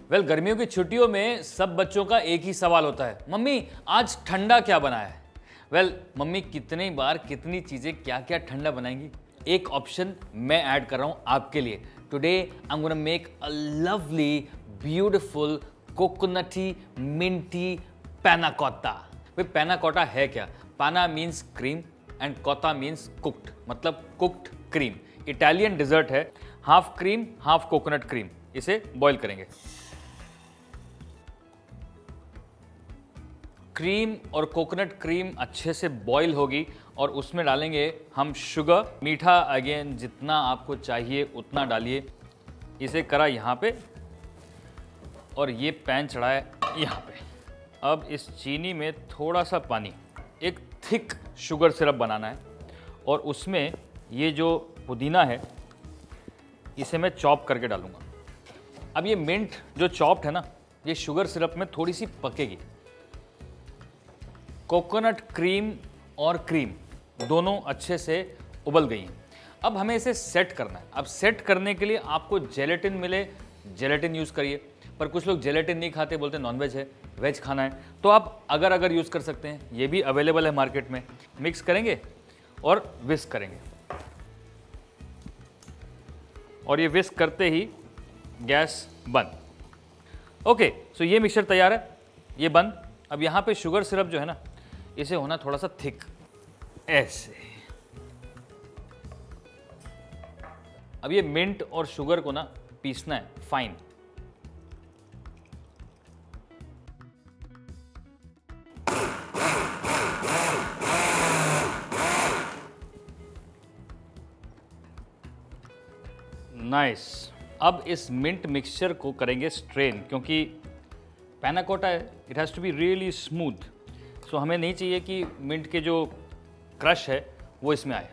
गर्मियों की छुट्टियों में सब बच्चों का एक ही सवाल होता है, मम्मी आज ठंडा क्या बनाया है। मम्मी कितनी बार कितनी चीजें क्या क्या ठंडा बनाएंगी। एक ऑप्शन मैं ऐड कर रहा हूं आपके लिए। Today I am gonna make a lovely beautiful coconutty minty panna cotta. भाई पैना कोटा है क्या? Panna means cream and cotta means cooked, मतलब कुक्ड क्रीम। इटालियन डिजर्ट है, half cream half coconut cream. इसे बॉईल करेंगे। Cream और coconut cream अच्छे से बॉईल होगी और उसमें डालेंगे हम शुगर। मीठा अगेन जितना आपको चाहिए उतना डालिए। इसे करा यहाँ पे और ये पैन चढ़ाया यहाँ पे। अब इस चीनी में थोड़ा सा पानी, एक थिक शुगर सिरप बनाना है और उसमें ये जो पुदीना है इसे मैं चॉप करके डालूंगा। अब ये मिंट जो चॉप्ड है ना, ये शुगर सिरप में थोड़ी सी पकेगी। कोकोनट क्रीम और क्रीम दोनों अच्छे से उबल गई हैं। अब हमें इसे सेट करना है। अब सेट करने के लिए आपको जेलेटिन मिले, जेलेटिन यूज़ करिए। पर कुछ लोग जेलेटिन नहीं खाते, बोलते नॉनवेज है, वेज खाना है, तो आप अगर यूज़ कर सकते हैं। ये भी अवेलेबल है मार्केट में। मिक्स करेंगे और विस्क करेंगे और ये विस्क करते ही गैस बंद। ओके, सो ये मिक्सचर तैयार है, ये बंद। अब यहाँ पे शुगर सिरप जो है ना, इसे होना थोड़ा सा थिक, ऐसे। अब ये मिंट और शुगर को ना पीसना है फाइन। नाइस। अब इस मिंट मिक्सचर को करेंगे स्ट्रेन, क्योंकि पैना कोटा है, it has to be really smooth. So हमें नहीं चाहिए कि मिंट के जो क्रश है वो इसमें आए।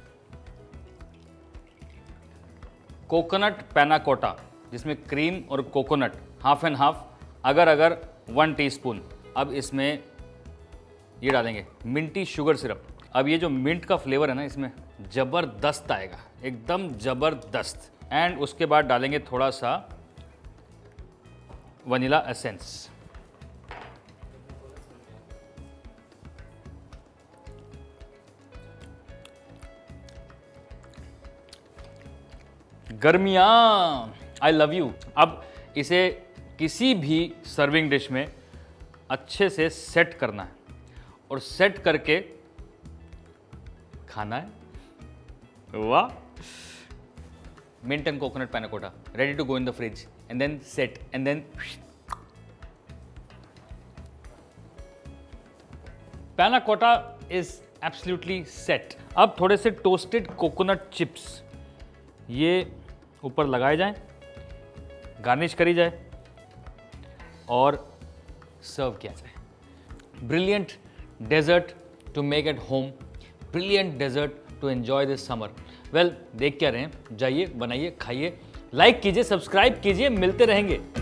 कोकोनट पैना कोटा, जिसमें क्रीम और कोकोनट हाफ एंड हाफ, अगर 1 टीस्पून। अब इसमें ये डालेंगे मिंटी शुगर सिरप। अब ये जो मिंट का फ्लेवर है ना, इसमें ज़बरदस्त आएगा, एकदम ज़बरदस्त। एंड उसके बाद डालेंगे थोड़ा सा वनीला एसेंस। गर्मियाँ, आई लव यू। अब इसे किसी भी सर्विंग डिश में अच्छे से सेट करना है और सेट करके खाना है। वाह! Mint and coconut panna cotta ready to go in the fridge and then set and then panna cotta is absolutely set. अब थोड़े से टोस्टेड कोकोनट चिप्स ये ऊपर लगाए जाएं, गार्निश करी जाए और सर्व किया जाए। Brilliant dessert to make at home, brilliant dessert to enjoy this summer. देख क्या रहे हैं, जाइए बनाइए, खाइए, लाइक कीजिए, सब्सक्राइब कीजिए। मिलते रहेंगे।